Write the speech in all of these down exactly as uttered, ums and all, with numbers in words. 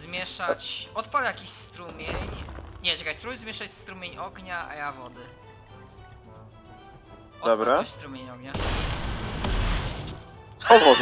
zmieszać... Odpal jakiś strumień... Nie, czekaj, spróbuj zmieszać strumień ognia, a ja wody. Odpal Dobra. też strumień ognia. O Boże.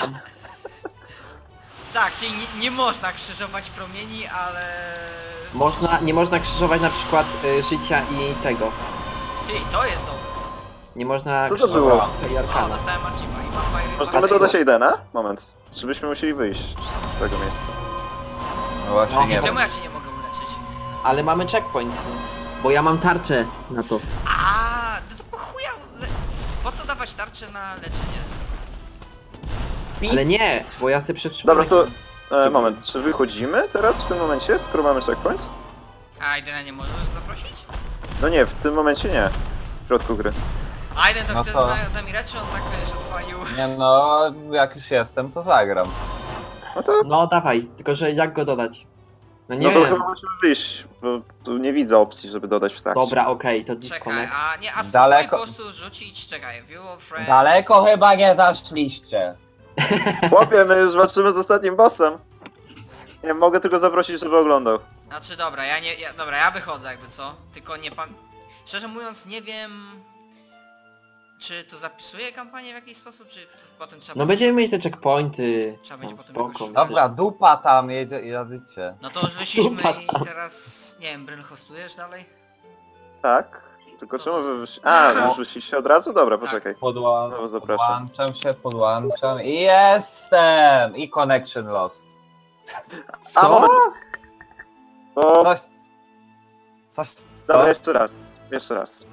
Tak, czyli nie, nie można krzyżować promieni, ale... Można, nie można krzyżować na przykład y, życia i tego. Ty, to jest dobre. Nie można Co to było? krzyżować życia i O, arkana. dostałem achieve'a i mam fire. Możemy dodać Aidena? Moment. Czy byśmy musieli wyjść z tego miejsca? No właśnie No, nie Czemu wiem. ja cię nie mogę uleczyć? Ale mamy checkpoint, więc... Bo ja mam tarczę na to. A, no to po chuja... Le... Po co dawać tarczę na leczenie? Ale nie, bo ja sobie przetrzymuję. Dobra, to... E, moment, czy wychodzimy teraz w tym momencie, skoro mamy checkpoint? A Aidena nie możesz zaprosić? No nie, w tym momencie nie. W środku gry. Aiden to No chce to- z nami reczy, on tak wiesz, odpalił. Nie no, jak już jestem, to zagram. No to... No dawaj, tylko że jak go dodać? No nie No to wiem. chyba musimy wyjść, bo tu nie widzę opcji, żeby dodać w trakcie. Dobra, okej, to Czekaj, disconnect. a nie, a spróbuj Daleko- po prostu rzucić, czekaj, view of friends. Daleko chyba nie zaszliście. Chłopie, my już walczymy z ostatnim bossem. Nie mogę tylko zaprosić, żeby oglądał. Znaczy dobra, ja nie, ja, dobra, ja wychodzę jakby co, tylko nie pan... Szczerze mówiąc nie wiem... Czy to zapisuje kampanię w jakiś sposób, czy to potem trzeba... No będziemy mieć te checkpointy. Trzeba będzie No, potem spoko. jakoś- myślę, Dobra, że- dupa tam, jedzie, jadycie. No to już wyszliśmy Dupa i tam. teraz... Nie wiem, Bryn, hostujesz dalej? Tak. Tylko czemu wy wyszli... A, No. już wyszliście od razu? Dobra, poczekaj. Podła... Znowu zapraszam. Podłączam się, podłączam i jestem! I connection lost. A, Co? moment. O, Coś... Coś... dobra, Co? jeszcze raz. Jeszcze raz.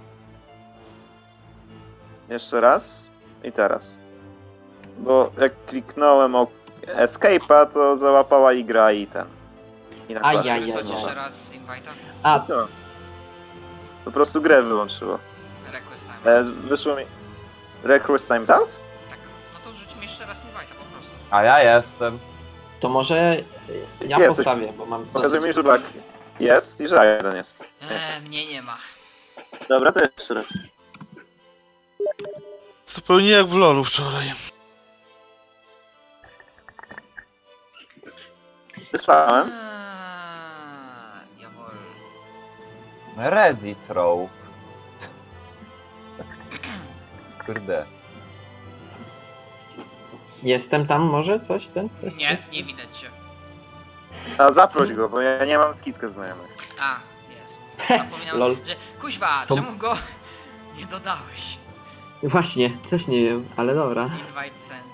Jeszcze raz. I teraz. Bo jak kliknąłem o Escape'a, to załapała i gra i ten. I Ajaj, nakładka. Ajaj, Wysłać no. jeszcze raz invite'a? A, Co? Po prostu grę wyłączyło. Request time. E, wyszło mi... Request timed out? Tak, no to rzućmy jeszcze raz invite'a po prostu. A ja jestem. to może y, ja Jesteś. postawię, bo mam Pokazuje mi, dosyć... że Black jest i że jeden jest. Eee, mnie nie ma. Dobra, to jeszcze raz. Zupełnie jak w lolu wczoraj. Wysłałem. Eee, jawol. Ready trope. Kurde. Jestem tam może? Coś ten? Coś Nie, nie widać cię. A zaproś go, bo ja nie mam skicków znajomych. A, jest. Zapomniałem, Lol. że... Kuźwa, To- czemu go nie dodałeś? Właśnie, też nie wiem, ale dobra. Invite send.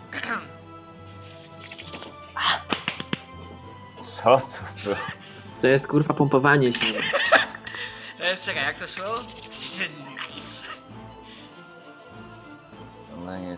Co to było? To jest kurwa pompowanie się. To jest, czekaj, jak to szło? Nice. No nie.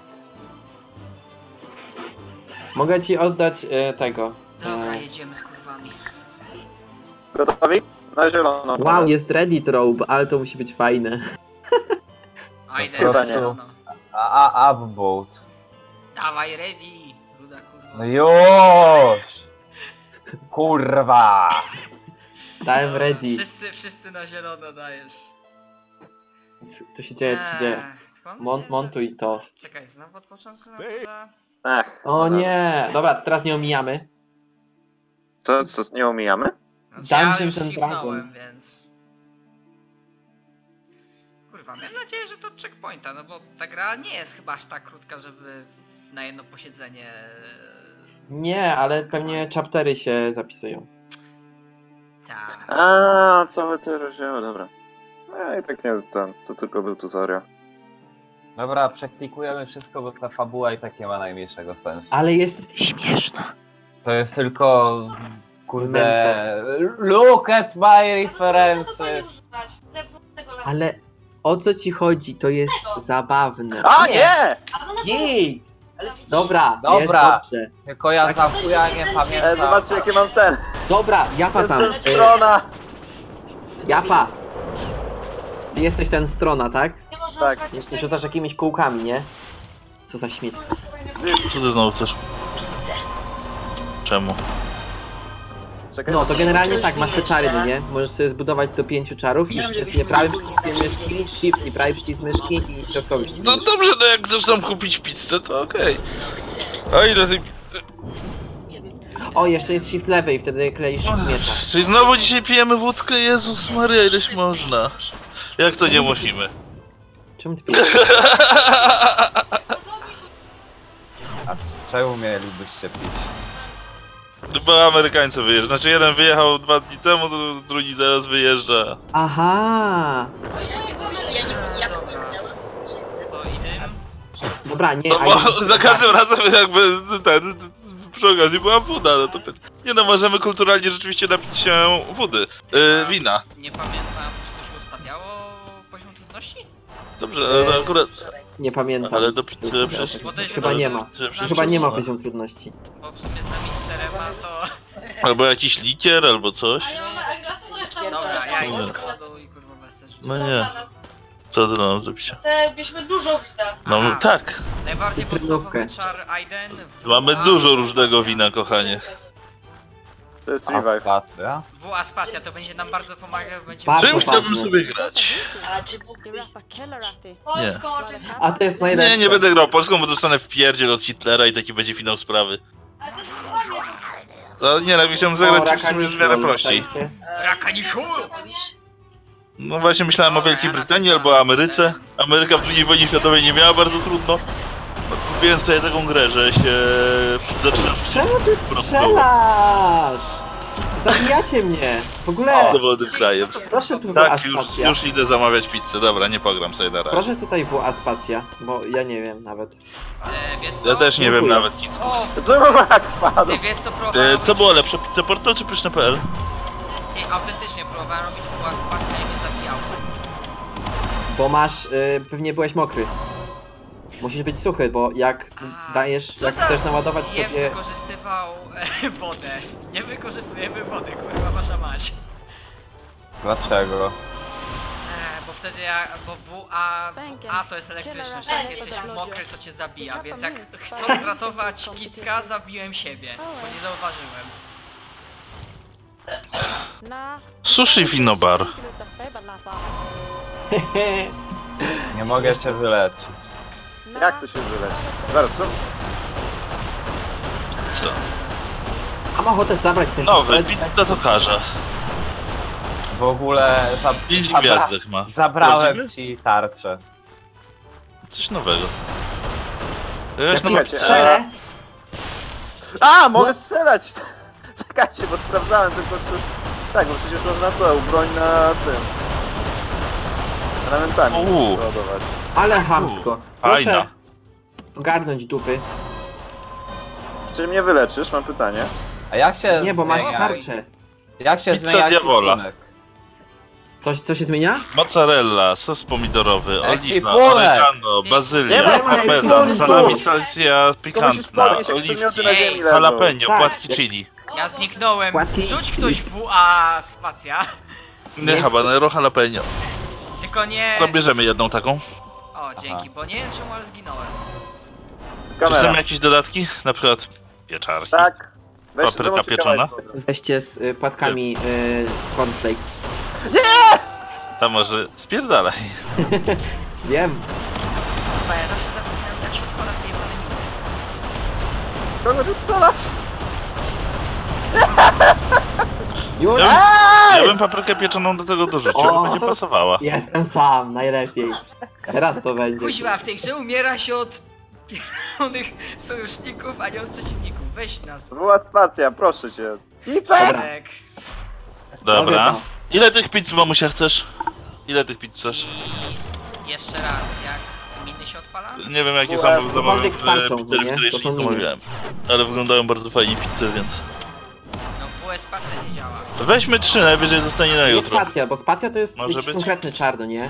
Mogę ci oddać e, tego. Dobra, E, jedziemy z kurwami. Gotowi? Na zielono. wow, jest Reddit Robe, ale to musi być fajne. Ajde, Po prostu- zielono. A, a, upvote. Dawaj ready, ruda kurwa. No już! Kurwa! Dałem Dobra, ready. Wszyscy, wszyscy na zielono dajesz. Co to się dzieje, co się dzieje? Eee, tylko mam Mon nadzieję, montuj to. że- Czekaj, znowu od początku na woda. Ach. O no nie! Dobra, to teraz nie omijamy. Co, co, nie omijamy? Znaczy, ja Dungeons już and skipnąłem, Dragons. więc... Kurwa, miałem nadzieję, że to checkpointa, no bo ta gra nie jest chyba aż tak krótka, żeby na jedno posiedzenie... Nie, ale pewnie chaptery się zapisują. Tak. A, całe te rozdziały, dobra. No i tak nie ten, to tylko był tutorial. Dobra, przeklikujemy wszystko, bo ta fabuła i tak nie ma najmniejszego sensu. Ale jest śmieszna. To jest tylko... Kurde... Look at my references! Ale o co ci chodzi? To jest zabawne. A, nie! Git! Dobra, Dobra. jest dobrze. Tylko ja za chuja nie E, pamiętam. zobaczcie, jakie mam ten. Dobra, Japa tam. Jestem E, strona. Japa! Ty jesteś ten strona, tak? Tak. Rzucasz jakimiś kółkami, nie? Co za śmieć. Co ty znowu chcesz? Czemu? Czekaj, No to generalnie tak, masz te czary, no nie? Możesz sobie zbudować do pięciu czarów i wciśnij prawym przyciskiem myszki, shift i prawy przycisk myszki i środkowy przycisk No myszki. dobrze, no jak chcesz tam kupić pizzę, to okej. A ile tej... O, jeszcze jest shift lewy i wtedy kleisz miecza. Czyli znowu dzisiaj pijemy wódkę? Jezus Maria, ileś można. Jak to nie musimy? Czemu ty pijesz? A czemu mielibyście pić? Bo Amerykańcy wyjeżdżają. Znaczy jeden wyjechał dwa dni temu, drugi zaraz wyjeżdża. Aha! E, dobra. To i tym. Dobra, nie, No a bo ja- za każdym razem jakby ten... Przy okazji była woda, no to pyt- nie no, możemy kulturalnie rzeczywiście napić się wody. Yy, wina. Nie pamiętam, czy to się ustawiało poziom trudności? Dobrze, ale to akurat... nie pamiętam. Ale do pizzy przecież... Bo to jest Chyba chyba- nie ma. Przecież- Chyba nie ma poziomu trudności. Bo w sumie z nami czterema to... Albo jakiś likier, albo coś. Dobra, ja Nie. idę do przodu i kurwa bez też. No nie. Co ty nam do picia? Te byśmy dużo wina. No Aha. tak. Najbardziej Cytrynówkę. podstawowy czar Aiden. W Mamy A- dużo różnego wina, kochanie. To jest A revive. spacja? W A spacja to będzie nam bardzo pomagać, bo będzie... Bardzo Czym chciałbym ważne. sobie grać? Polsko, czy... A to jest najlepsze. Nie, nie będę grał polską, bo dostanę w pierdziel od Hitlera i taki będzie finał sprawy. Ale to jest dokładnie. To nie, no chciałem zagrać czymś w sumie w miarę prościej. Rakaniszu! No właśnie myślałem o Wielkiej Brytanii albo o Ameryce. Ameryka w drugiej wojnie światowej nie miała bardzo trudno. Więc sobie taką grę, że się zaczynam Czemu ty strzelasz? Zabijacie mnie! W ogóle, dowolnym krajem. proszę tu W A Tak, już, spacja. już idę zamawiać pizzę. Dobra, nie pogram sobie na razie. Proszę tutaj W A spacja, bo ja nie wiem nawet. E, wiesz co? Ja też nie wiem Dziękuję. nawet nic. O! Czemu tak padł? Ty wiesz co E, próbowałem co było lepsze, Pizza Portal czy Pyszne kropka pe el? robić? Ej, autentycznie próbowałem robić w A spacja i mnie zabijał. Bo masz, y, pewnie byłeś mokry. Musisz być suchy, bo jak A, dajesz, co jak za chcesz naładować Nie sobie... wykorzystywał e, wodę. Nie wykorzystujemy wody, kurwa wasza mać. Dlaczego? E, bo wtedy ja, bo W A, A to jest elektryczne, że jak jesteś mokry to cię zabija, więc jak chcąc ratować Kicka, zabiłem siebie, bo nie zauważyłem. Sushi Winobar. Nie mogę się wyleczyć. Jak to się wyleczy? Zaraz, co? Co? A mam ochotę zabrać ten Nowy, pistolet. pizza to karza. W ogóle za... Pięć zabra- gwiazdek ma. Zabrałem Prawdziwy? ci tarczę. Coś nowego. Jak Wiesz, no, ci Czekajcie, strzelę, A, mogę strzelać! Czekajcie, bo sprawdzałem tylko czy... Tak, bo przecież można to, broń na tym... Elementami Uuu. ładować. ale chamsko. Fajna. Proszę ogarnąć dupy. Czy mnie wyleczysz? Mam pytanie. A jak się Nie, bo masz zmienia? tarczę. Jak się Pizza zmienia diawola. ekwipunek? Coś, co się zmienia? mozzarella, sos pomidorowy, oliwa, Ekwipunek. oregano, Nie bazylia, ma parmezan, ekwipunku. salami, salsja Tylko musisz pikantna, podnieść, jak oliwki, przedmioty na ziemi leżą. jalapeno, Tak. płatki chili. Ja zniknąłem. Płatki. Rzuć ktoś W A spacja. Nie, habanero, jalapeno. Tylko nie... Zabierzemy jedną taką. O, dzięki, bo nie wiem czemu, ale zginąłem. Czy są Kamera. jakieś dodatki? Na przykład pieczarki. Tak. Weź, Papryka zobaczcie pieczona? kawałek wody. Weźcie z y, płatkami y, cornflakes. Tam może spierdalaj. Wiem. Chyba ja zawsze zapominam jak się odpala tej jebane miny. Kogo ty strzelasz? Już? Ja bym, ja bym paprykę pieczoną do tego dorzucił, O! to będzie pasowała. Jestem sam, najlepiej. Teraz to będzie. Kuźwa, w tej grze umiera się od pierdolonych sojuszników, a nie od przeciwników. Weź nas. Była spacja, proszę cię. Pizza! Dobra. Tak. Dobra. Dobra. Ile tych pizz, mamusia, chcesz? Ile tych pizz chcesz? I jeszcze raz, jak miny się odpala? Nie wiem jakie Była- są zamawiam cokolwiek starczą, w pizzerii, no nie? które To jeszcze są nie miny. zamawiałem. Ale wyglądają bardzo fajnie pizze, więc... No W S spacja nie działa. Weźmy trzy, najwyżej zostanie na Nie jutro. spacja, bo spacja to jest Może jakiś być? konkretny czarno, nie?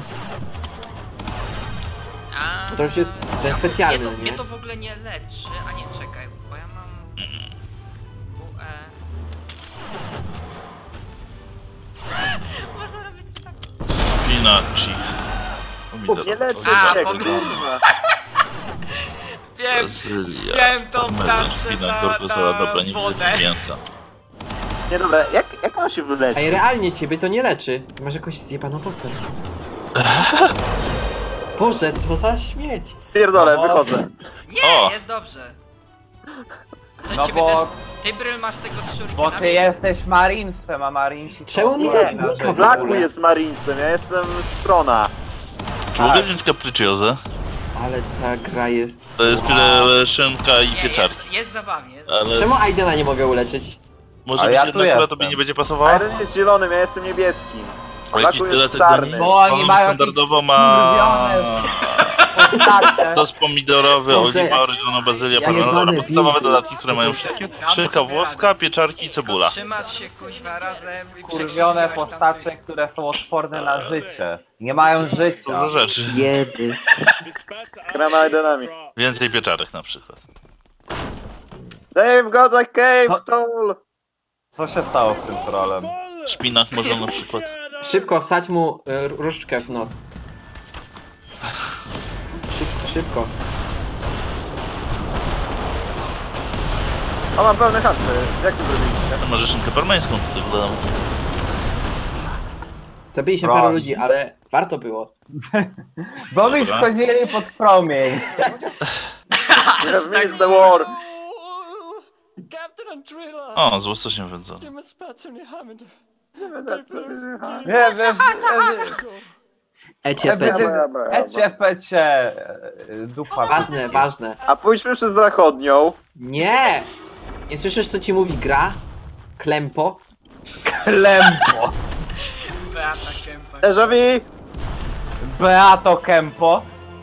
A, To już jest ten ja- specjalny, mnie to, nie? mnie to w ogóle nie leczy, a nie czekaj, bo ja mam... W E... Można robić tak... Spinaci. Nie leczy A, się, pomyliłem. kurwa. Wiem, Brazylia. wiem tą Parmezan, tarczę szpinak, na, gorgonzola, dobra, na nie wodę. widzę mięsa. Nie dobra, jak, jak mam się Ej, wyleczyć? realnie ciebie to nie leczy. Masz jakąś zjebaną postać. Boże, co za śmieć. Pierdolę, No. wychodzę. Nie, O! jest dobrze. To No ciebie bo też... Ty, Bryl, masz tego z Bo shurikenami? ty jesteś Marinesem, a Marinesi są... Czemu mi Nie, to znika w Blaku ogóle? jest Marinesem, ja jestem strona. Czy mogę wziąć capricciozę? Ale ta gra jest... To jest tyle szynka i Nie, pieczarki. jest, jest zabawnie, jest Ale Czemu Aidena nie mogę uleczyć? może A być ja jedna, tu która jestem. tobie nie będzie A pasowała? jeden jest zielonym, ja jestem niebieskim. A jakiś Blaku tyle jest tego czarny. nie- Bo oni On mają standardowo jakieś ma... postacie. Sos pomidorowy, Boże, oliwa, oregano, bazylia, ja parmesan, jebany podstawowe wildy. dodatki, które mają wszystkie. Szynka włoska, pieczarki i cebula. Trzymać się kuźwa razem i Kurwione przekrzykiwać postacie, tamtych. które są odporne na życie. Nie mają życia. Dużo rzeczy. Jedy. Gramy Aidenami. Więcej pieczarek na przykład. They've got a cave Co? tool! Co się stało z tym trolem? Szpinak może na przykład. Szybko, wsadź mu y, różdżkę w nos. Szybko, szybko. O, mam pełny haczy. Jak to zrobiliście? To może szynkę parmeńską tutaj dodam. Zabiliśmy Proszę. paru ludzi, ale warto było. Bo mi Dobra. wchodzili pod promień. You have missed the war! O, złostośnie wędzone. Nie wiem, Ecie, będzie... pecie. Ecie, pecie, dupa. Ważne, ważne. A pójdźmy przez zachodnią. Nie! Nie słyszysz, co ci mówi gra? Klempo? Klempo. Beata Kępa. Déjà vu! Beato Kempo.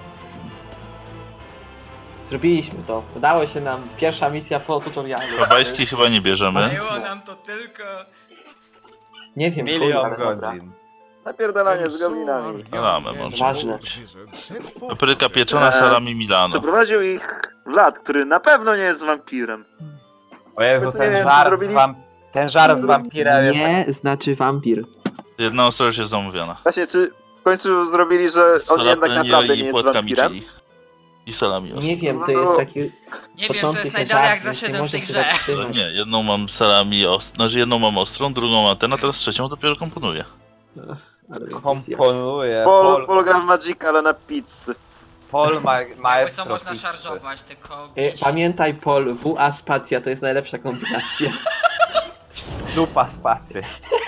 Zrobiliśmy to. Udało się nam. Pierwsza misja po tutorialu. Hawajski chyba nie bierzemy. Zajęło nam to tylko... Nie wiem, Milion chuj, ale dobra. godzin. Napierdalanie z goblinami. Salamy może. Ważne. Papryka pieczona, Eee, salami Milano. Przeprowadził ich Vlad, który na pewno nie jest wampirem. O Jezu, Powiedzmy, nie ten wiem, czy żart, zrobili- z wam... ten żart z wampirem jest... Nie znaczy wampir. Jedna ostrość jest zamówiona. Właśnie, czy w końcu zrobili, że on jednak naprawdę nie i jest płatkami wampirem? chili. I salami ostro. Nie wiem, to jest taki Nie wiem, to poczący jest się najdalej jak żart, więc nie zaszedłem w można tej się grze. No zatrzymać. nie, jedną mam salami ostrą, znaczy jedną mam ostrą, drugą mam ten, a teraz trzecią dopiero komponuję. Ale więc misja. Komponuje. Pol, Pol, Pol gra w Magicka, ale na pizzy. Pol ma, Jakby co maestro można pizzy. szarżować, tylko... Y, Pamiętaj, Pol, W A spacja to jest najlepsza kombinacja. Dupa spacy.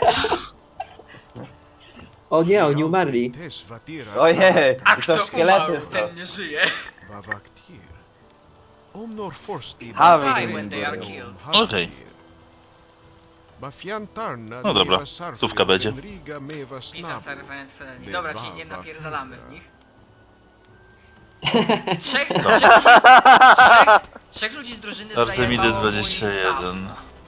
O nie, oni umarli. Ojej, A i kto to szkielety umarł, są. ten nie żyje. Hawi Die when they are killed. Okej. No dobra, stówka będzie. Pizza serwent feleni. Dobra, czyli nie napierdalamy w nich. Trzech, trzech, ludzi, trzech, trzech ludzi z drużyny Artemidy zajmowało mój dwadzieścia jeden.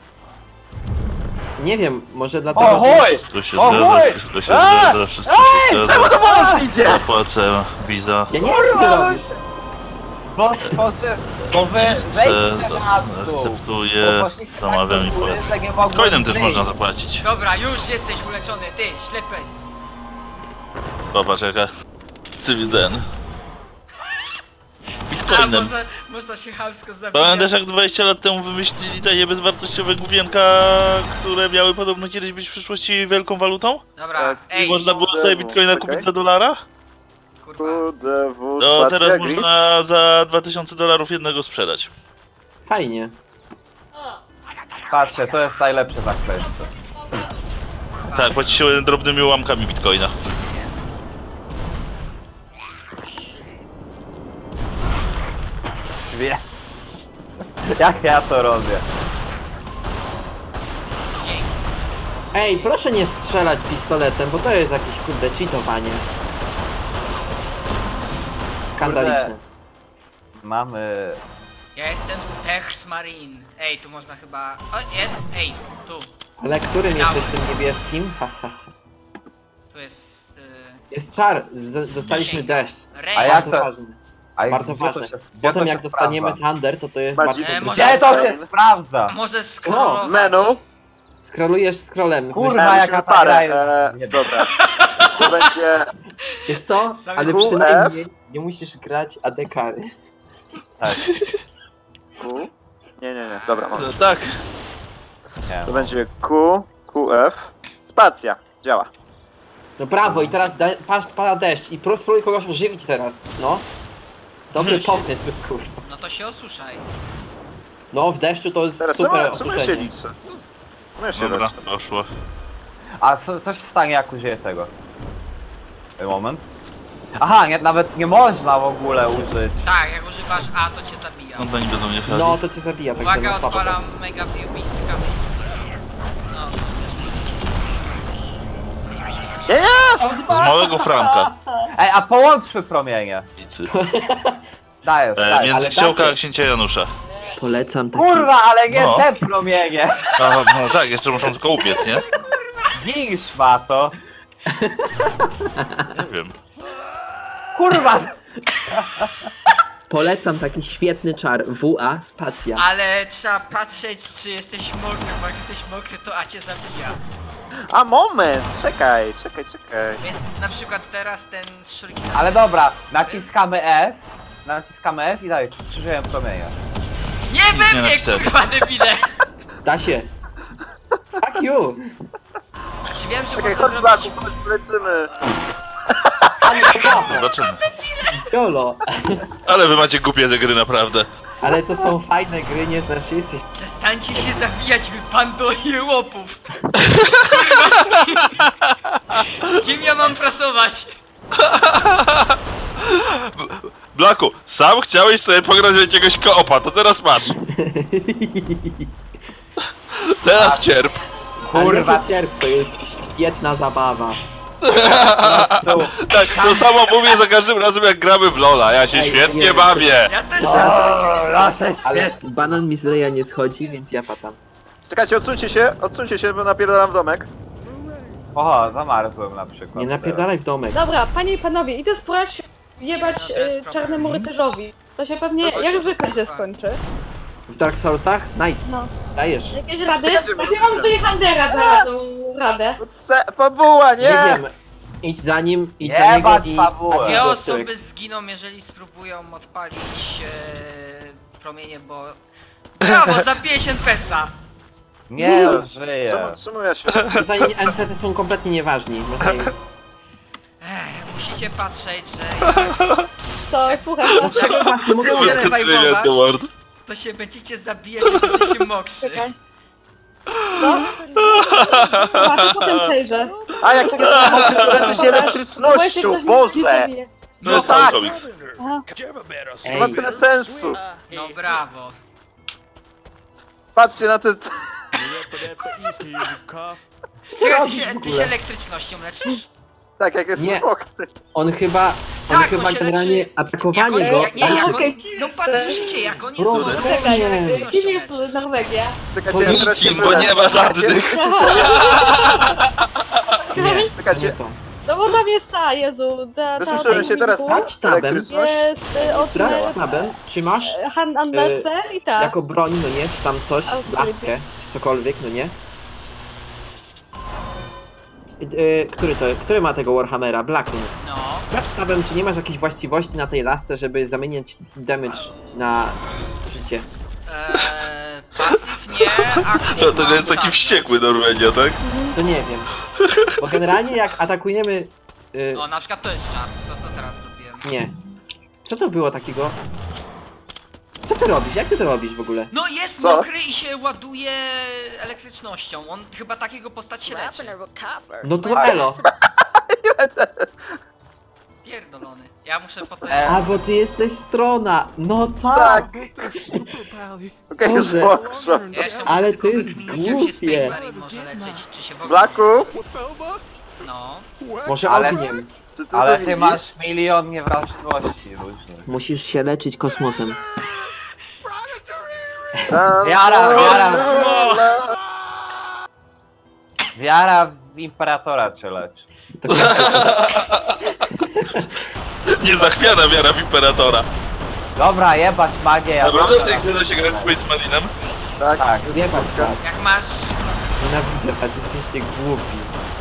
Nie wiem, może dlatego, O że... chuj! Wszystko się O zgadza, chuj! wszystko się A! zgadza, wszystko się Czemu zgadza. to po nas idzie? Zapłacę Visa. Ja nie wiem, co ty robisz. Bo stworzy... Bo wy Chcę, wejdźcie to na dół. akceptuję, Bo poszliście tak zamawiam do i góry, płacę. że nie mogłem Bitcoinem też wyjść. można zapłacić. Dobra, już jesteś uleczony, ty, ślepy. Popatrz jaka... Cywil ten. A Bitcoinem. można, można się chamsko zabijać. Pamiętasz jak dwadzieścia lat temu wymyślili te bezwartościowe główienka, które miały podobno kiedyś być w przyszłości wielką walutą? Dobra, Tak, ej, I można było sobie bitcoina Okej. kupić za dolara? kurwa. Q D W No spacja teraz gris. można za dwa tysiące dolarów jednego sprzedać. Fajnie. Patrzcie, to jest najlepsze zaklęcie. Tak, płaci się drobnymi ułamkami bitcoina. Jest. Jak ja to robię? Dzięki. Ej, proszę nie strzelać pistoletem, bo to jest jakieś kurde cheatowanie. Skandaliczne. Mamy... Ja jestem z Pechsmarin. Ej, tu można chyba... O, jest, ej, tu. Ale którym jesteś tym niebieskim? Ha, ha, ha. Tu jest... Y... Jest czar, z dostaliśmy Wisienka. deszcz. Rej. A jak Bardzo to- ważne. A Bardzo gdzie to ważne. się- gdzie Potem to jak się dostaniemy sprawdza? Thunder, to to jest Magicka. bardzo... E, może- Gdzie to się sprawdza? Może skrolować. Menu. Scrollujesz scrollem. Kurwa, Myślałem, jaka że ta parę. gra jest- E, Nie. dobra. To będzie... Wiesz co? Ale Q F. przynajmniej nie musisz grać A D kary. Tak, Q? Nie, nie, nie. Dobra, mam. No tak. nie. To będzie Q, Q F. Spacja. Działa. No brawo, i teraz da, patrz, pada deszcz i pro- spróbuj kogoś ożywić teraz, no. Dobry pomysł, kurwa. No to się osuszaj. No, w deszczu to jest Teraz super czemu, czemu ja się opuszczenie. liczę? Czemu ja się Dobra, leczę? poszło. A co, co się stanie, jak użyję tego? Ten moment. Aha, nie, nawet nie można w ogóle użyć. Tak, jak używasz A, to cię zabija. No to nie będą mnie chali. No, to cię zabija, także Uwaga, no słabo. odpalam mega biobistka. No, Nie, nie! Z małego Franka. Ej, a połączmy promienie. Icy. Daję, E, daję. między ale książka da a się. księcia Janusza. Polecam taki... Kurwa, ale nie No. te promienie. Aha, no tak, jeszcze muszą tylko upiec, nie? Gin szmato. Nie wiem. Kurwa! Polecam taki świetny czar. W A, spacja. ale trzeba patrzeć, czy jesteś mokry, bo jak jesteś mokry, to A cię zabija. A moment! Czekaj, czekaj, czekaj. Więc na przykład teraz ten shuriken... Ale dobra, naciskamy S. Naciskamy S i dalej, krzyżuję promienie. Nie Nic we nie mnie, napisałem. kurwa, debile! Da się. Fuck you. Znaczy wiem, że Czekaj, można chodź Blaku, zrobić... chodź, polecimy. Zobaczymy. Jolo. Ale wy macie głupie te gry, naprawdę. Ale to są fajne gry, nie znasz się, jesteś... Przestańcie się zabijać, wy pando jełopów! Z kim ja mam pracować? Blaku, sam chciałeś sobie pograć w jakiegoś koopa, to teraz masz. Teraz cierp. Kurwa, Kurwa. cierp, to jest świetna zabawa. Tak, to samo mówię za każdym razem jak gramy w Lola, ja się Ej, świetnie nie. bawię. Ja też Proszę Ale świetnie. banan mi z ryja nie schodzi, więc ja patam. Czekajcie, odsuńcie się, odsuńcie się, bo napierdalam w domek. Oho, zamarzłem na przykład. Nie napierdalaj w domek. Dobra, panie i panowie, idę spróbować jebać Nie, no to jest y, problem. czarnemu rycerzowi. To się pewnie, To jak się zwykle się tak. skończy. W Dark Soulsach? Nice. No. Dajesz. Jakieś rady? Czekajcie, Ja mam sobie Handera za tą radę. Se, fabuła, Nie nie! wiem. Idź za nim, idź za niego Jebać i... fabułę. wstawij Dwie go w tyłek. osoby zginą, jeżeli spróbują odpalić e, promienie, bo... Brawo, zabiję się peca! Nie żyję. Czemu, czemu ja się... Tutaj N P C są kompletnie nieważni. Można im... Ech, musicie patrzeć, że To słuchaj, to Dlaczego was nie mogę Mogę użyć? rewajwować. Edward. to się będziecie zabijać, jak jesteście mokrzy. czekaj. No. Chyba, to potem przejrzę. A jak jest samochód, który leży się elektrycznością, Boże! No jest tak. cały komiks. To ma Ej, tyle sensu. No brawo. Patrzcie na te... Czekaj, ty robisz się, w ty ogóle? się elektrycznością leczysz? Tak, jak jest Nie. mokry. on chyba... On Tak, chyba on się generalnie leczy. atakowanie Jak go... oni, nie, jak Okej. oni, no patrzycie, jak oni są, Proszę. on się Nie. elektrycznością Kim jest leczy. Norwegia? Czekajcie, ja teraz się Nikim, bo nie ma wyleczę. żadnych. Nie, to nie Czekajcie, to. No bo tam jest ta, Jezu, ta, ta, wysłyszałem ta się teraz Sprawdź tabem. elektryczność. jest y, od Sprawdź tabem, czy masz Han Andersen i tak. jako broń, no nie, czy tam coś, A, laskę, czy cokolwiek, no nie? Yy, który to, który ma tego Warhammera? Blackun. No. Sprawdź tabem, czy nie masz jakichś właściwości na tej lasce, żeby zamieniać damage na życie. Eee, pasyw nie, aktyw To, to mam jest taki czarne. wściekły Norwegia, tak? To nie wiem. Bo generalnie jak atakujemy... Yy, O, na przykład to jest czar, co, co teraz robiłem. nie. Co to było takiego? Co ty robisz? Jak ty to robisz w ogóle? No jest Co? mokry i się ładuje elektrycznością. On chyba takiego postać się leczy. No to elo. Pierdolony. Ja muszę potem... E, A, bo ty jesteś strona. No tak. Tak. Okej, już Boże. workshop. Ja jeszcze Ale muszę to tylko jest wykminić, jak się głupie. Space Marine może leczyć, czy się w ogóle... Blaku, No. Może Ale- ogniem. czy ty ale to ty widzisz? masz milion niewrażliwości różnych. Musisz się leczyć kosmosem. Tam- Wiara, wiara. Kosmo! Wiara w imperatora cię leczy. To Niezachwiana wiara w Imperatora. Dobra, jebać magię, ja Naprawdę w tej znam. grze da się grać Space Marinem? Tak, Tak. zjebać was. Jak masz... Nienawidzę was, jesteście głupi.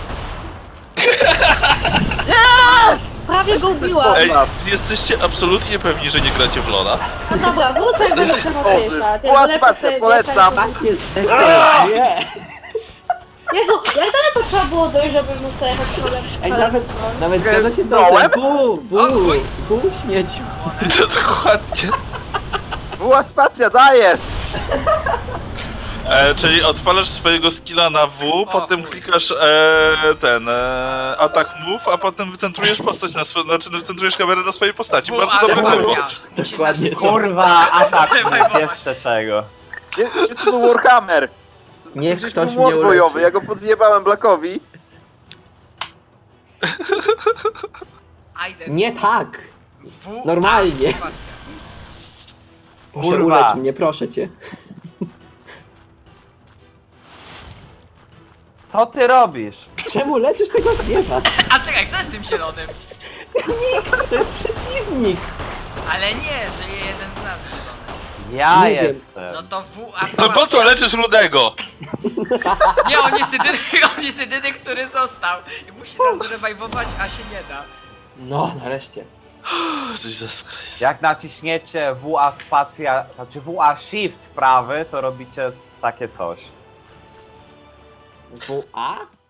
Prawie go ubiłam. Ej, czy jesteście absolutnie pewni, że nie gracie w Lola? No dobra, wrócę do Nocemotejsza. Była spacja, polecam. Właśnie, Esther, nie! Jezu, jak daleko trzeba było dojść, żeby móc sobie jechać kolem? Ej, nawet, nawet Jest zgadza się dołem? dobrze. Bu, bu, O chuj. bu śmieciu. To dokładnie. Była spacja, dajesz! E, czyli odpalasz swojego skilla na W, O, potem chuj. klikasz e, ten e, atak move, a potem wycentrujesz postać na swo- znaczy wycentrujesz kamerę na swojej postaci. Bu, Bardzo ale dobry magia. wybór. Musisz Dokładnie na to. Kurwa, atak Wywajwować. jeszcze czego. Gdzie, gdzie tu był Warhammer? Niech Gdzieś ktoś był młot mnie bojowy, uleczy. ja go podjebałem Blackowi. Aiden. Nie tak! W, Normalnie. A, spacja. Proszę Kurwa. ulecz mnie, proszę cię. Co ty robisz? Czemu leczysz tego zwiewa? A czekaj, kto jest tym zielonym? Nikt, to jest przeciwnik! Ale nie, żyje jeden z nas zielony. Ja Nie wiem. jestem. No to W, A To po co leczysz Rudego? Nie, on jest jedyny, on jest jedyny, który został. I musi nas zrewajwować, a się nie da. No, nareszcie. Jesus Christ. Jak naciśniecie W A spacja, znaczy W A shift prawy, to robicie takie coś. W A?